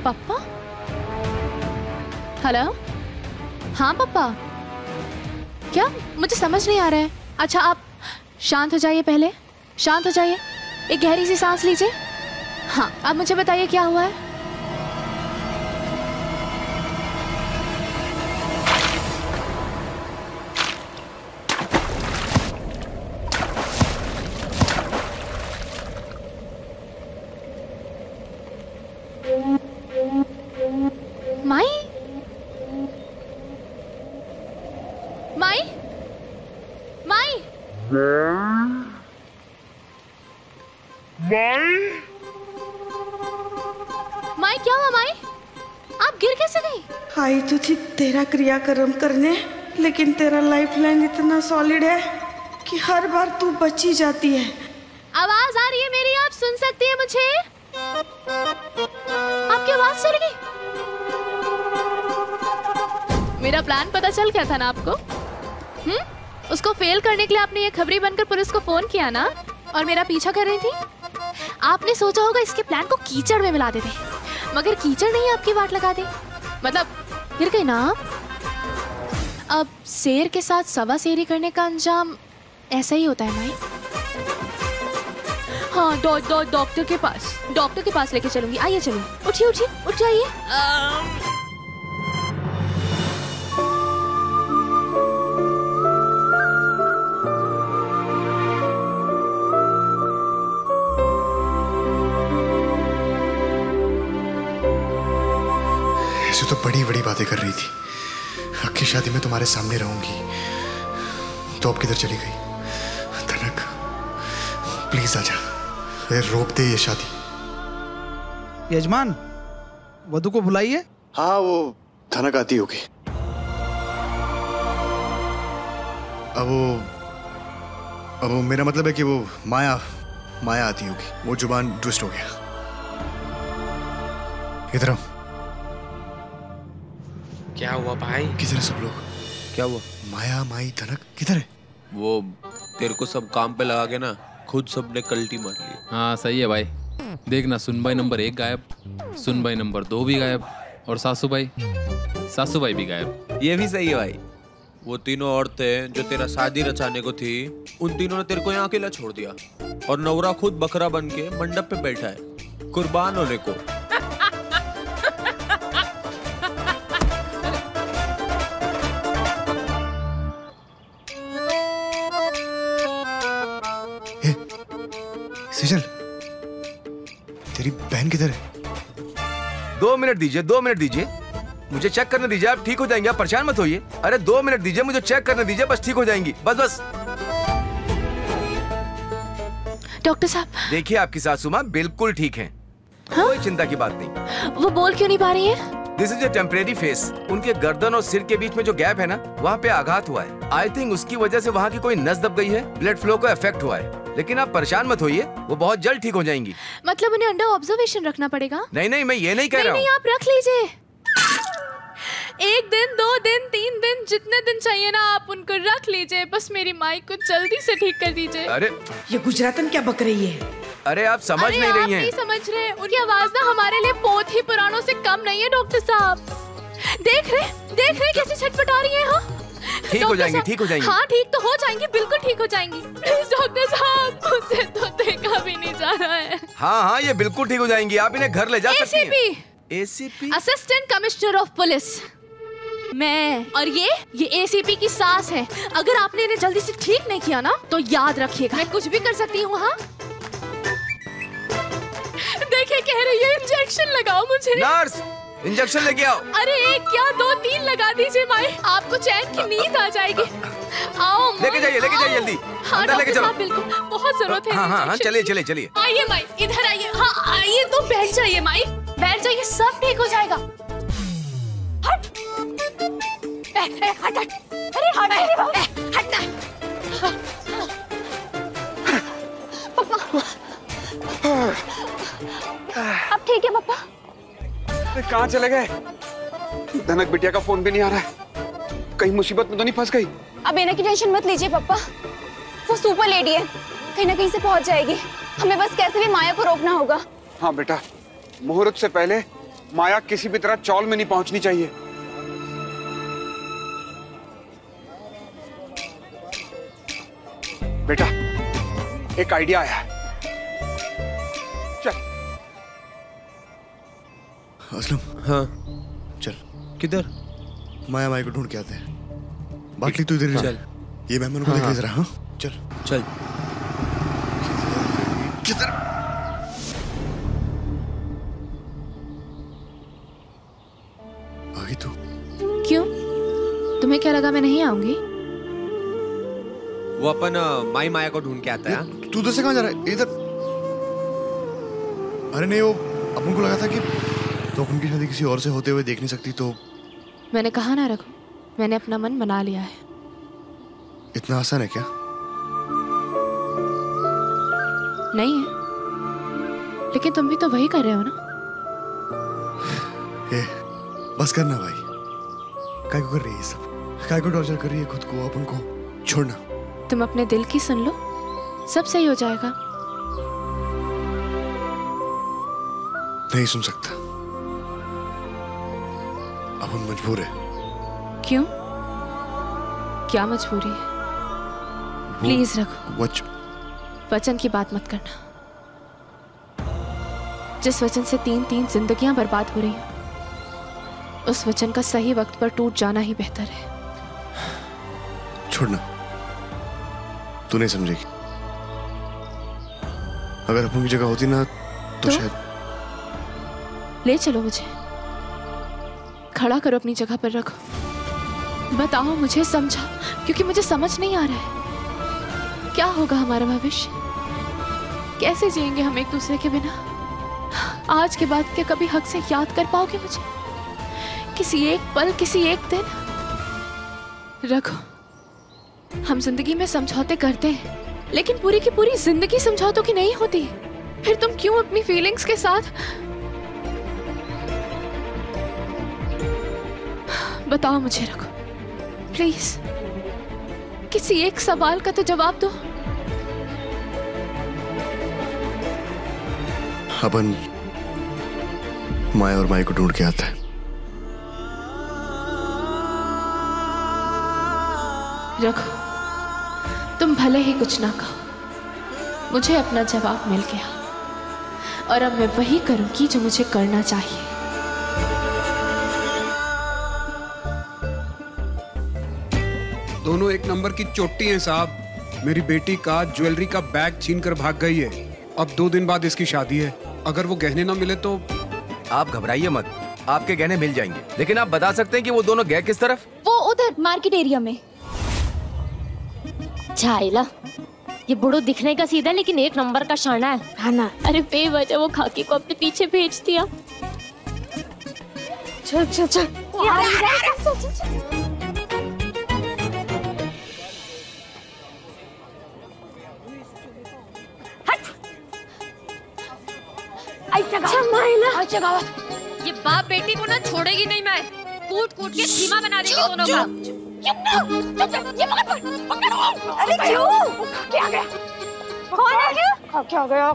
पापा? हेलो? हाँ पापा। क्या? मुझे समझ नहीं आ रहा है। अच्छा आप शांत हो जाइए, पहले शांत हो जाइए, एक गहरी सी सांस लीजिए। हाँ अब मुझे बताइए क्या हुआ है। माई? माई? माई? माई क्या हुआ माई? आप गिर कैसे गई? आई तो थी तेरा क्रियाक्रम करने, लेकिन तेरा लाइफलाइन इतना सॉलिड है कि हर बार तू बची जाती है। आवाज आ रही है मेरी? आप सुन सकती है मुझे? आपकी आवाज चली गई। मेरा प्लान पता चल गया था ना आपको? उसको फेल करने के लिए आपने ये खबरी बनकर पुलिस को फोन किया ना, और मेरा पीछा कर रही थी। आपने सोचा होगा इसके प्लान को कीचड़ में मिला देते, मगर कीचड़ नहीं आपकी वाट लगा दी। मतलब गिर गई ना आप। अब शेर के साथ सवा शेरी करने का अंजाम ऐसा ही होता है माई। हाँ डॉक्टर के पास लेके चलूंगी। आइए चलिए, उठिए उठिए, उठ जाइए। ऐसे तो बड़ी बड़ी बातें कर रही थी, अक्की शादी में तुम्हारे सामने रहूंगी, तो अब किधर चली गई? धनक प्लीज आजा, रोक दे ये शादी। यजमान, वधू को बुलाइए। हाँ वो धनक आती होगी। अब वो मेरा मतलब है कि वो माया आती होगी। वो जुबान ट्विस्ट हो गया। इधर आओ। क्या हुआ भाई? किधर है सब लोग? क्या हुआ? माया, माई, धनक किधर है? वो तेरे को सब काम पे लगा के ना खुद सबने कल्टी मार ली। हाँ सही है भाई। देखना सुनबाई नंबर 1 गायब, सुनबाई नंबर 2 भी गायब, और सासूबाई भी गायब। ये भी सही है भाई। वो तीनों औरतें जो तेरा शादी रचाने को थी, उन तीनों ने तेरे को यहाँ अकेला छोड़ दिया, और नवरा खुद बकरा बन के मंडप पे बैठा है कुर्बान होने को। सेजल, तेरी बहन किधर है? 2 मिनट दीजिए, मुझे चेक करने दीजिए। आप ठीक हो जाएंगे, आप परेशान मत होइए। अरे 2 मिनट दीजिए, मुझे चेक करने दीजिए, बस ठीक हो जाएंगी। बस। डॉक्टर साहब देखिए, आपकी सासू माँ बिल्कुल ठीक हैं। हाँ? कोई चिंता की बात नहीं। वो बोल क्यों नहीं पा रही है? This is a temporary phase. उनके गर्दन और सिर के बीच में जो गैप है ना, वहाँ पे आघात हुआ है। आई थिंक उसकी वजह से वहाँ की कोई नस दब गई है, ब्लड फ्लो को इफेक्ट हुआ है। लेकिन आप परेशान मत होइए, वो बहुत जल्द ठीक हो जाएंगी। मतलब उन्हें अंडर ऑब्जर्वेशन रखना पड़ेगा? नहीं, मैं ये नहीं कह रहा हूँ। नहीं, आप रख लीजिए। 1 दिन, 2 दिन, 3 दिन, जितने दिन चाहिए ना आप उनको रख लीजिए। बस मेरी माई को जल्दी से ठीक कर दीजिए। अरे ये गुजरातन क्या बक रही है? अरे आप समझ नहीं रही हैं। नहीं समझ रहे। उनकी आवाज ना हमारे लिए बहुत ही पुरानों से कम नहीं है डॉक्टर साहब। देख रहे कैसे छटपटा रही है। हाँ ठीक हो जाएंगी। हाँ ठीक तो हो जाएंगी, बिल्कुल ठीक हो जाएंगी। प्लीज डॉक्टर साहब, मुझसे तो देखा भी नहीं जा रहा है। हाँ ये बिल्कुल ठीक हो जाएंगी। आप इन्हें घर ले जा सकती हैं। ACP assistant commissioner of police मैं, और ये एसीपी की सास है। अगर आपने इन्हें जल्दी से ठीक नहीं किया ना, तो याद रखिएगा मैं कुछ भी कर सकती हूँ। हाँ देखिए, कह रही है इंजेक्शन लगाओ मुझे। नर्स, इंजेक्शन लेके आओ। अरे 1 क्या 2 3 लगा दीजिए माई, आपको चैन की नींद आ जाएगी। आओ लेके जाइए जल्दी। अंदर लेके चलो। बिल्कुल, बहुत जरूरत है। हाँ चलिए। आइए माई, इधर आइए। हाँ आइए, तो बैठ जाइए माई, बैठ जाइए, सब ठीक हो जाएगा। हट अरे हटना। अब ठीक है पापा? कहाँ चले गए? धनक बिटिया का फोन भी नहीं आ रहा है। कहीं मुसीबत में तो नहीं फंस गई? अब इन्हें की टेंशन मत लीजिए पापा, वो सुपर लेडी है, कहीं ना कहीं से पहुंच जाएगी। हमें बस कैसे भी माया को रोकना होगा। हाँ बेटा, मुहूर्त से पहले माया किसी भी तरह चौल में नहीं पहुंचनी चाहिए। बेटा, एक आइडिया आया है। चल। असलम। हाँ चल। किधर? माया माई को ढूंढ के आते हैं। बाटली तू इधर ही चल। ये मेहमानों को देख ले जरा। हाँ चल चल। किधर? आ गई तू? क्यों? तुम्हें क्या लगा मैं नहीं आऊंगी? वो अपन माई माया को ढूंढ के आता है। तू उधर से कहाँ जा रहा है? इधर। अरे नहीं, वो अपन को लगा था कि तो अपन की शादी किसी और से होते हुए देख नहीं सकती, तो मैंने कहा ना रघु, मैंने अपना मन बना लिया है। इतना आसान है क्या? नहीं है, लेकिन तुम भी तो वही कर रहे हो ना। ए, बस करना भाई। काय को कर रही है सब? काय को टॉर्चर कर रही है खुद को, अपन को? छोड़ना। तुम अपने दिल की सुन लो, सब सही हो जाएगा। नहीं सुन सकता, अपन मजबूर है। क्यों? क्या मजबूरी है? प्लीज रघु, वचन की बात मत करना। जिस वचन से 3-3 जिंदगियां बर्बाद हो रही हैं, उस वचन का सही वक्त पर टूट जाना ही बेहतर है। छोड़ना, तू नहीं समझेगी। अगर अपन की जगह होती ना तो शायद। ले चलो मुझे, खड़ा करो अपनी जगह पर रखो। बताओ मुझे, समझा, क्योंकि मुझे समझ नहीं आ रहा है क्या होगा हमारा भविष्य। कैसे जिएंगे हम एक दूसरे के बिना? आज के बाद क्या कभी हक से याद कर पाओगे मुझे? किसी एक पल, किसी एक दिन? रखो, हम जिंदगी में समझौते करते हैं, लेकिन पूरी की पूरी जिंदगी समझौतों की नहीं होती। फिर तुम क्यों अपनी फीलिंग्स के साथ? बताओ मुझे रखो, प्लीज, किसी एक सवाल का तो जवाब दो। अपन माया और माई को ढूंढ के आता है। रखो, तुम भले ही कुछ ना कहो, मुझे अपना जवाब मिल गया और अब मैं वही करूंगी जो मुझे करना चाहिए। दोनों एक नंबर की चोटी हैं साहब। मेरी बेटी का ज्वेलरी का बैग छीन कर भाग गई है। अब 2 दिन बाद इसकी शादी है। अगर वो गहने ना मिले तो? आप घबराइए मत, आपके गहने मिल जाएंगे। लेकिन आप बता सकते हैं कि वो दोनों गए किस तरफ? वो उधर मार्केट एरिया में। झाइला, ये बुढ़ो दिखने का सीधा लेकिन एक नंबर का शाना है। हाँ ना। अरे बेवजह वो खाकी को अपने पीछे भेज दिया। चल चल चल। ये बाप बेटी को ना छोड़ेगी नहीं मैं, कूट कूट के सीमा बना देगी दोनों का। अरे क्यों? क्या गया? कौन आ गया? क्या गया?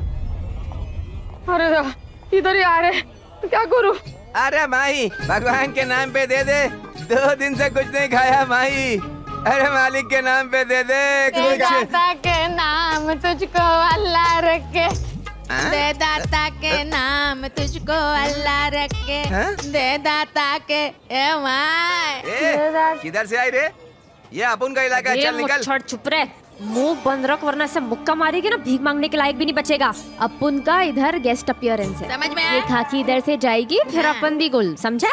अरे इधर ही आ रहे, क्या करूं? अरे माई, भगवान के नाम पे दे दे, 2 दिन से कुछ नहीं खाया माई। अरे मालिक के नाम पे दे दे कुछ। दाता के नाम तुझको अल्लाह रखे, दे दाता के नाम तुझको अल्लाह रखे, दे दाता के। ए माय, किधर से आई रे? ये अपन का इलाका है, चल निकल। छोड़, चुप रह, मुंह बंद रख वरना से मुक्का मारेगी ना, भीख मांगने के लायक भी नहीं बचेगा। अपन का इधर गेस्ट अपीयरेंस है, समझ में आया? ये खाकी इधर से जाएगी, फिर अपन भी गुल, समझा?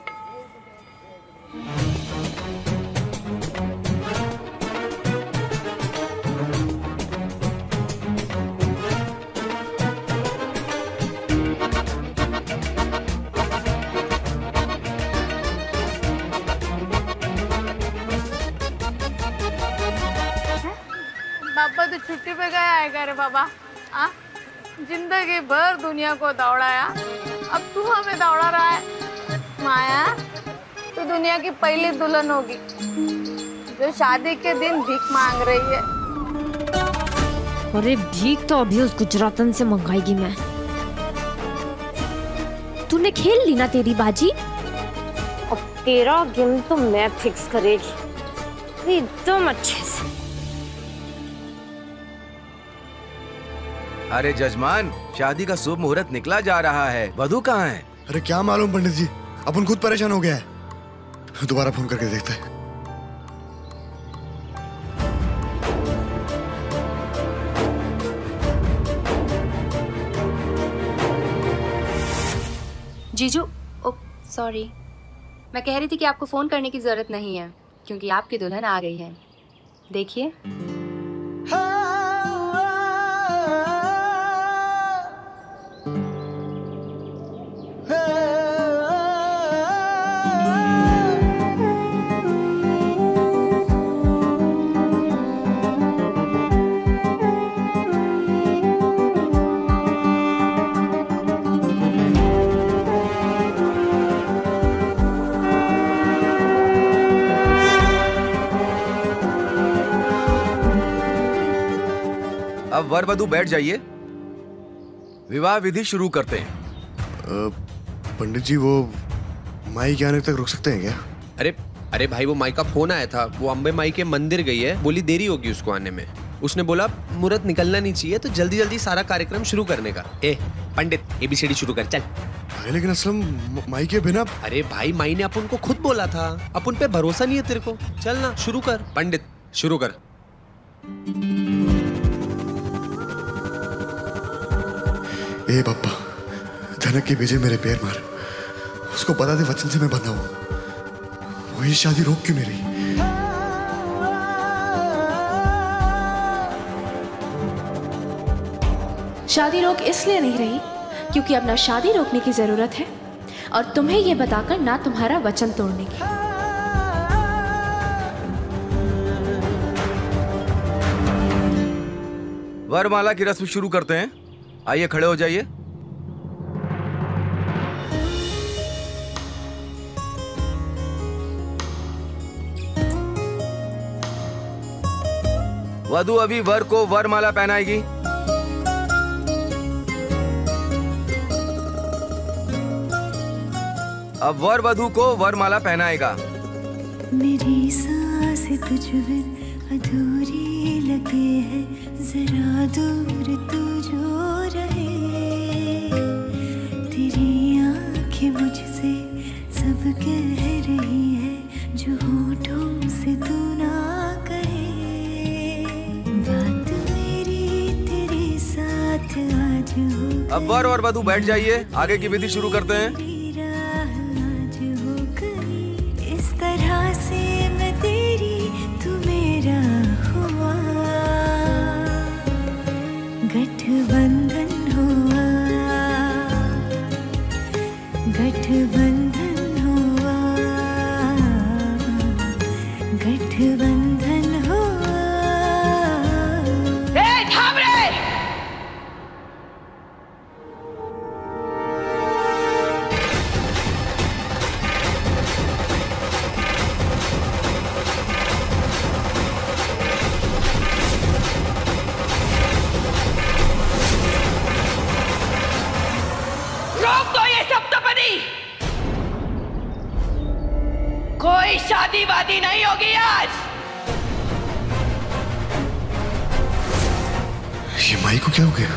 बाबा तो छुट्टी पे गया है क्या रे बाबा? आ? जिंदगी भर दुनिया को दौड़ाया, अब तू हमें दौड़ा रहा है। माया, तू दुनिया की पहली दुल्हन होगी जो शादी के दिन भीख मांग रही है। अरे भीख तो अभी उस गुजरातन से मंगाएगी मैं। तूने खेल ली ना तेरी बाजी, अब तेरा गेम तो मैं फिक्स करेगी एकदम अच्छे से। अरे जजमान, शादी का शुभ मुहूर्त निकला जा रहा है, वधू कहाँ है? अरे क्या मालूम पंडित जी, अपन खुद परेशान हो गया है। दोबारा फोन करके देखते हैं। जीजू, सॉरी, मैं कह रही थी कि आपको फोन करने की जरूरत नहीं है क्योंकि आपकी दुल्हन आ गई है। देखिए। अब वर वधू बैठ जाइए, विवाह विधि शुरू करते हैं। पंडित जी, वो माई के आने तक रुक सकते हैं क्या? अरे भाई, वो माई का फोन आया था, वो अम्बे माई के मंदिर गई है, बोली देरी होगी उसको आने में। उसने बोला मुहूर्त निकलना नहीं चाहिए, तो जल्दी जल्दी सारा कार्यक्रम शुरू करने का। पंडित, ABCD शुरू कर, चल। लेकिन असलम माई के बिना। अरे भाई, माई ने अपन को खुद बोला था, अपन पे भरोसा नहीं है तेरे को। चल ना, शुरू कर। पंडित शुरू कर। ए बाप्पा, धनक के भेजे मेरे पैर मार, उसको बता दे वचन से मैं बंधा हूं। वो ये शादी रोक क्यों नहीं रही? शादी रोक इसलिए नहीं रही क्योंकि अब ना शादी रोकने की जरूरत है और तुम्हें ये बताकर ना तुम्हारा वचन तोड़ने की। वरमाला की रस्म शुरू करते हैं। आइए, खड़े हो जाइए। वधू अभी वर को वरमाला पहनाएगी। अब वर वधू को वरमाला पहनाएगा। मेरी सांस तुझ बिन अधूरी लगे है, जरा दूर तू जो रहे। तेरी आंखें मुझसे सब कह रही है, जो होठों से तू ना कहे। बात मेरी तेरे साथ आज हो। अब वर और वधू बैठ जाइए, आगे की विधि शुरू करते हैं। इस तरह से मैं तेरी, तू मेरा हुआ, गठबंधन हुआ, गठबंधन हुआ, गठबंधन हुआ। थाम रे! कोई शादी वादी नहीं होगी आज। ये माई को क्या हो गया?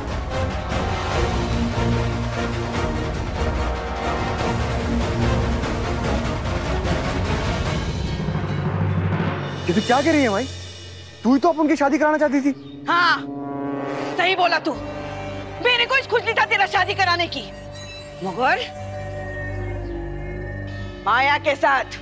ये तो क्या कह रही है माई? तू ही तो अपन की शादी कराना चाहती थी। हाँ, सही बोला तू। मेरे को इस खुजली था तेरा शादी कराने की, मगर माया के साथ।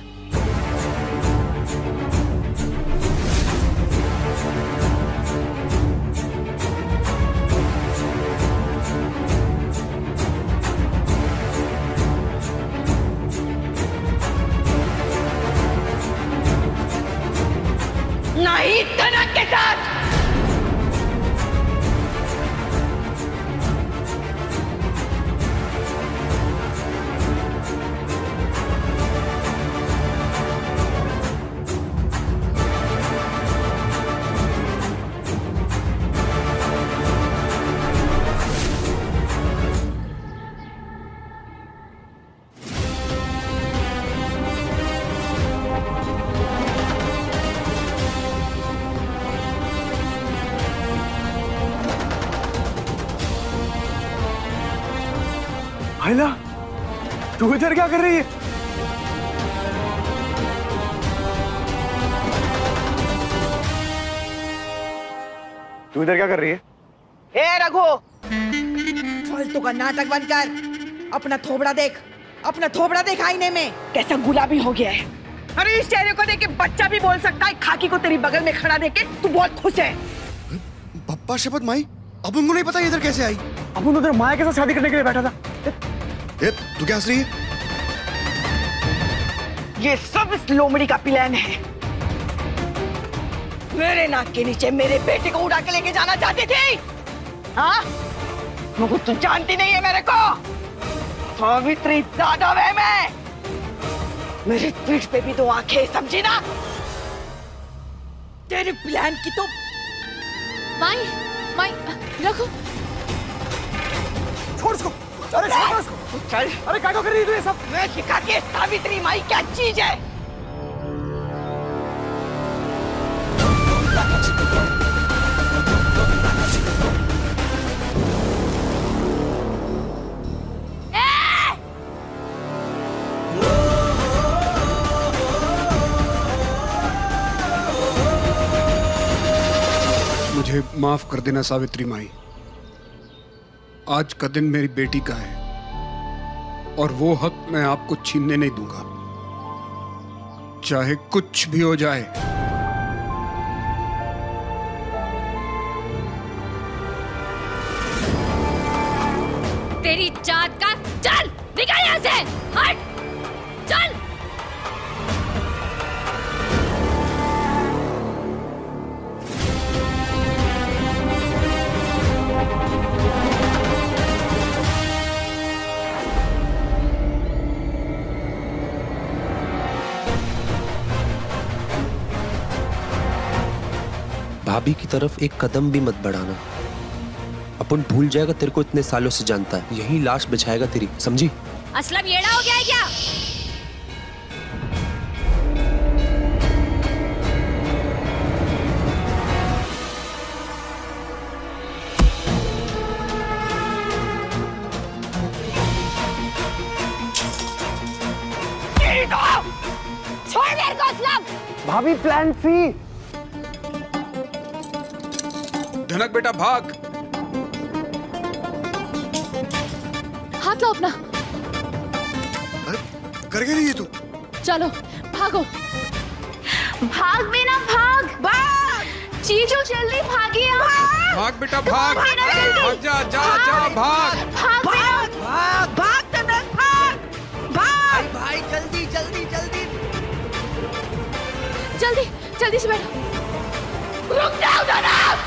नहीं, धनक के साथ। आयला, तू इधर क्या कर रही है? तू इधर क्या कर रही है? ए रघु, फालतू का नाटक बंद कर। अपना थोबड़ा देख, अपना थोबड़ा देख आईने में, कैसा गुलाबी हो गया है। अरे इस चेहरे को देख के बच्चा भी बोल सकता है। खाकी को तेरी बगल में खड़ा देख के तू बहुत खुश है। पप्पा शपथ माई, अब उनको नहीं पता इधर कैसे आई। अब उधर माया के साथ शादी करने के लिए बैठा था। तू क्या हंस रही है? ये सब इस लोमड़ी का प्लान है। मेरे नाक के नीचे मेरे बेटे को उड़ा के लेके जाना चाहती थी। हाँ, मगर तू जानती नहीं है मेरे को। सावित्री जादव है मैं। मेरी पीठ पे भी 2 आंखें, समझी ना? तेरे प्लान की तो माई रखो। छोड़ उसको। अरे छोड़ उसको। चल। अरे क्या कर रही है तू ये सब? मैं सिखाती है सावित्री माई क्या चीज है। मुझे माफ कर देना सावित्री माई। आज का दिन मेरी बेटी का है और वो हक मैं आपको छीनने नहीं दूंगा, चाहे कुछ भी हो जाए। तेरी जात का, चल निकल यहाँ से, हट, चल। भाभी की तरफ एक कदम भी मत बढ़ाना। अपन भूल जाएगा तेरे को इतने सालों से जानता है, यही लाश बिछाएगा तेरी, समझी? असलम येड़ा हो गया है क्या? छोड़ मेरे को असलम। भाभी प्लान सी। धनक बेटा भाग। हाथ लो अपना। कर के रही तू? चलो भागो। भाग बिना भाग। भाग चीजू, जल्दी भागिए आप। भाग बेटा भाग। भाग जा जा जा भाग। भाग भाग भाग तनक भाग भाग। भाई जल्दी जल्दी जल्दी जल्दी जल्दी से बैठो। रुक जाओ धनक।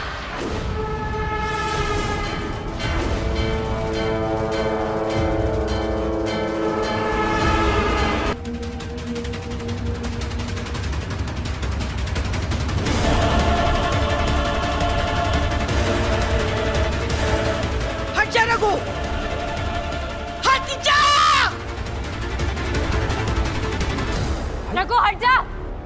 रघु, हट जा। रघु हट जा।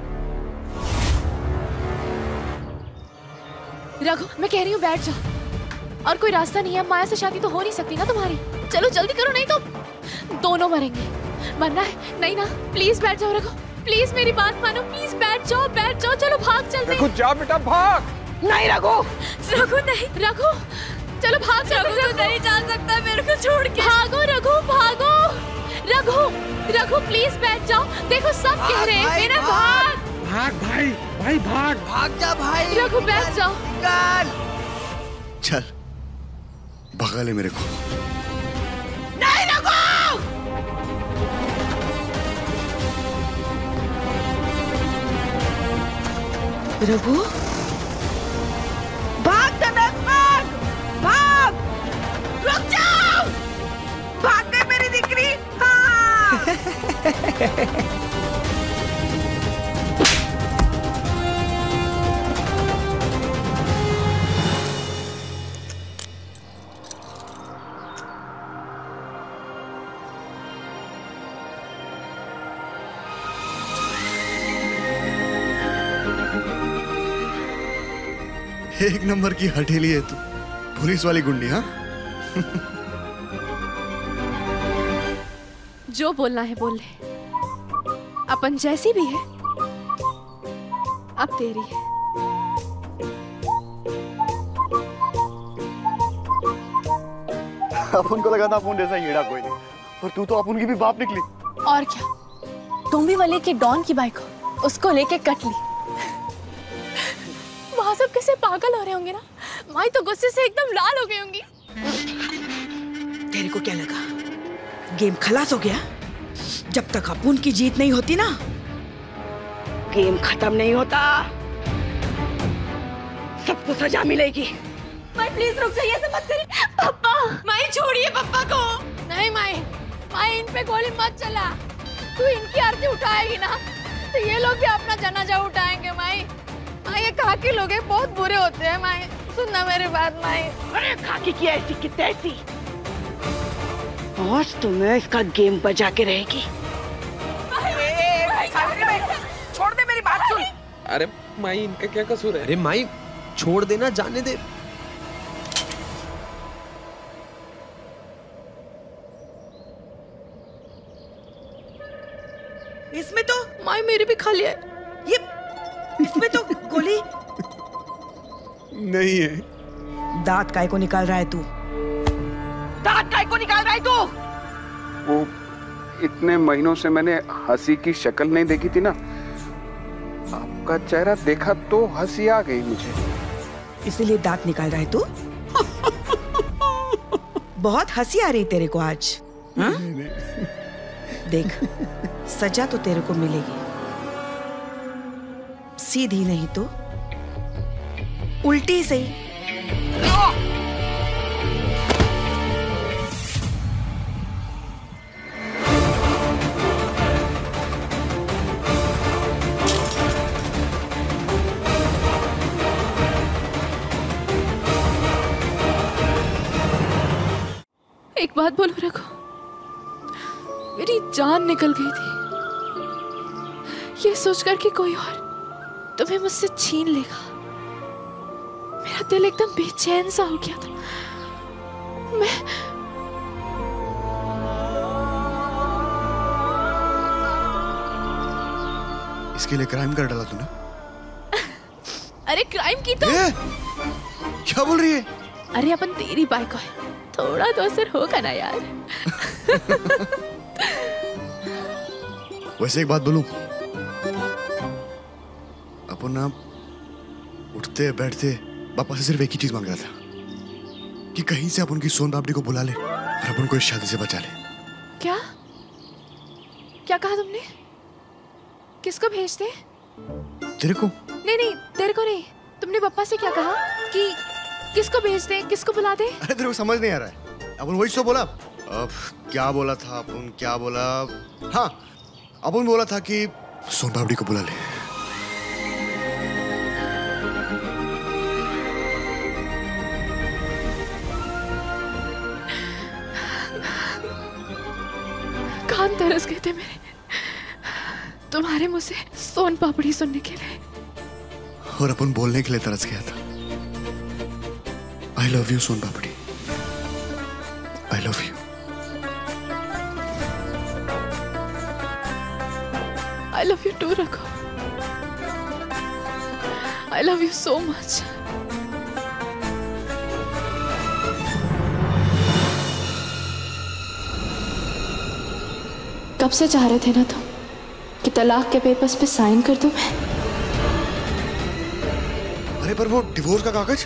रघु, मैं कह रही हूँ बैठ जाओ। और कोई रास्ता नहीं है, माया से शादी तो हो नहीं सकती ना तुम्हारी। चलो जल्दी करो, नहीं तो दोनों मरेंगे। मरना है? नहीं ना, प्लीज बैठ जाओ रघु, प्लीज मेरी बात मानो, प्लीज बैठ जाओ, बैठ जाओ। चलो भाग चलते। रघु जा बेटा भाग। नहीं रघु, रघु नहीं, रघु चलो भाग। रघु तो नहीं जा सकता मेरे को छोड़ के। भागो रघु, भागो। रघु, रघु प्लीज बैठ जाओ। देखो सब कह रहे हैं मेरा भाग। भाग भाई, भाई भाग। भाग जा भाई। रघु बैठ जाओ। चल भगा ले मेरे को। नहीं रघु। रघु भाग तनक भाग भाग। रुक जाओ। भाग गई मेरी दिकरी। हाँ। एक नंबर की हठेली है तू, पुलिस वाली गुंडी। हाँ जो बोलना है बोल ले। अपन जैसी भी है अब तेरी है। अपन को लगा था अपन जैसा हीरा कोई नहीं, पर तू तो अपन की भी बाप निकली। और क्या, डोंबिवली के डॉन की बाइक हो, उसको लेके कट ली। वहां सब कैसे पागल हो रहे होंगे ना, माई तो गुस्से से एकदम लाल हो गई होंगी। तेरे को क्या लगा गेम खलास हो गया? जब तक अपुन की जीत नहीं होती ना, गेम खत्म नहीं होता। सबको सजा मिलेगी। माई प्लीज रुक जाइए, ऐसे मत करिए। पापा, माई छोड़िए पापा को। नहीं माई, माई इन पे गोली मत चला। तू इनकी आरती उठाएगी ना तो ये लोग भी अपना जनाजा उठाएंगे। माई माई ये खाकी लोग हैं, बहुत बुरे होते हैं। माई सुनना मेरी बात माई। अरे खाकी की ऐसी की तैसी, आज तुम्हें इसका गेम बजा के रहेगी। छोड़ दे, मेरी बात सुन। अरे माई इनका क्या कसूर है? अरे माई छोड़ देना, जाने दे। इसमें तो माई मेरी भी खाली है। ये इसमें तो गोली नहीं है। दांत काय को निकाल रहा है तू? दांत काय को निकाल रहा है तू? वो इतने महीनों से मैंने हंसी की शक्ल नहीं देखी थी ना, आपका चेहरा देखा तो हंसी आ गई मुझे। इसीलिए दांत निकाल रहा है तू? बहुत हंसी आ रही तेरे को आज, हाँ? देख, सजा तो तेरे को मिलेगी, सीधी नहीं तो उल्टी सही। एक बात बोलो रघु, मेरी जान निकल गई थी ये सोचकर कि कोई और तुम्हें मुझसे छीन लेगा। मेरा दिल एकदम बेचैन सा हो गया था। मैं इसके लिए क्राइम कर डाला तूने? अरे क्राइम की तो क्या बोल रही है? अरे अपन तेरी बाइक है, थोड़ा तो असर होगा ना यार। वैसे एक बात बोलूं, अपन ना उठते बैठते पापा से सिर्फ एक ही चीज मांग रहा था कि कहीं से अपन की सोन पापड़ी को बुला ले और अपन को इस शादी से बचा ले। क्या क्या कहा तुमने? किसको भेजते? तेरे को? नहीं नहीं, तेरे को नहीं। तुमने पापा से क्या कहा कि किसको भेजते, किसको बुलाते? अरे तेरे को समझ नहीं आ रहा है? अपन वही तो बोला। अब क्या बोला था अपन? क्या बोला? हाँ, अपन बोला था कि सोन पापड़ी को बुला ले। कान तरस गए थे मेरे तुम्हारे मुंह से सोन पापड़ी सुनने के लिए, और अपन बोलने के लिए तरस गया था। I love you soan papdi, I love you. I love you too, Raghu. I love you so much. कब से चाह रहे थे ना तुम कि तलाक के पेपर्स पे साइन कर दूं मैं? अरे पर वो डिवोर्स का कागज?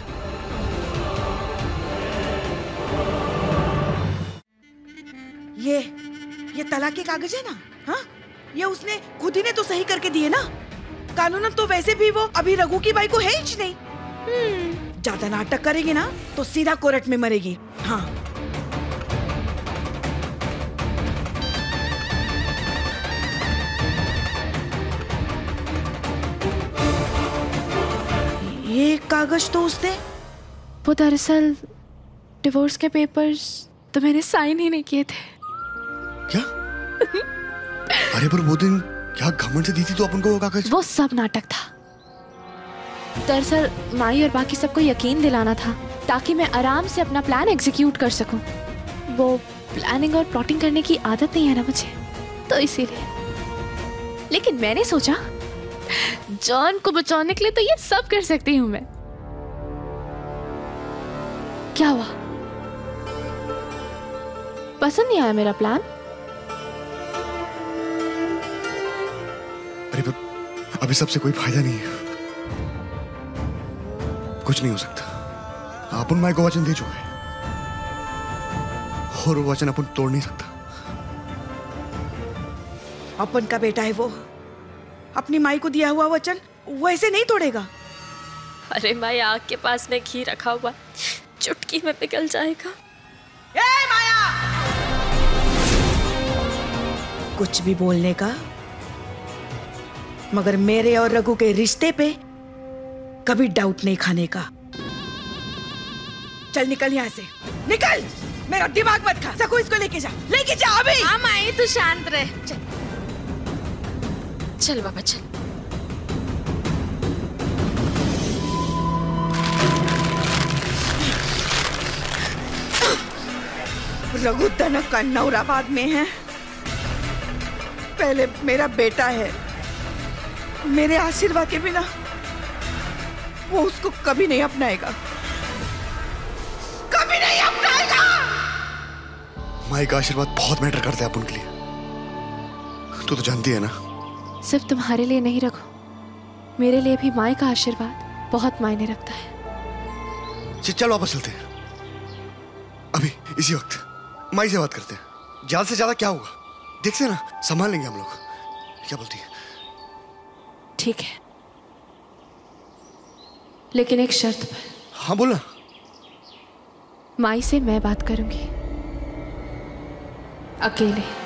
ये तलाक के कागज है ना? हाँ, ये उसने खुद ही ने तो सही करके दिए ना। कानूनन तो वैसे भी वो अभी रघु की बाई को है ही नहीं। ज्यादा नाटक करेगी ना तो सीधा कोर्ट में मरेगी। हाँ, ये कागज तो उसने, वो दरअसल डिवोर्स के पेपर्स तो मैंने साइन ही नहीं किए थे। क्या? अरे पर वो दिन क्या घमंड से दी थी तो अपन को वो कागज? वो सब नाटक था। दरअसल माई और बाकी सबको यकीन दिलाना था ताकि मैं आराम से अपना प्लान एग्जीक्यूट कर सकूं। वो प्लानिंग और प्लॉटिंग करने की आदत नहीं है ना मुझे, तो इसीलिए। लेकिन मैंने सोचा जॉन को बचाने के लिए तो ये सब कर सकती हूं मैं। क्या हुआ, पसंद नहीं आया मेरा प्लान? अरे अभी सबसे कोई फायदा नहीं है, कुछ नहीं हो सकता। अपन माई को वचन दे चुके हैं और वो वचन अपन तोड़ नहीं सकता। अपन का बेटा है वो, अपनी माई को दिया हुआ वचन वो ऐसे नहीं तोड़ेगा। अरे माई, आग के पास में घी रखा हुआ चुटकी में पिघल जाएगा। ए माया, कुछ भी बोलने का, मगर मेरे और रघु के रिश्ते पे कभी डाउट नहीं खाने का। चल निकल यहाँ से, निकल, मेरा दिमाग मत खा। सकू, इसको लेके जा अभी। हाँ माई, तू शांत रह। चल चल बाबा चल। रघु तनक का नौराबाद में है, पहले मेरा बेटा है। मेरे आशीर्वाद के बिना वो उसको कभी नहीं अपनाएगा, कभी नहीं अपनाएगा। माई का आशीर्वाद बहुत मैटर करता है अपन के लिए, तू तो जानती है ना। सिर्फ तुम्हारे लिए नहीं रखो, मेरे लिए भी माई का आशीर्वाद बहुत मायने रखता है। चल वापस चलते हैं, अभी इसी वक्त माई से बात करते हैं। ज्यादा से ज्यादा क्या होगा देखते हैं ना, संभाल लेंगे हम लोग। क्या बोलती है? ठीक है, लेकिन एक शर्त पर। हाँ बोलना। माई से मैं बात करूंगी, अकेले।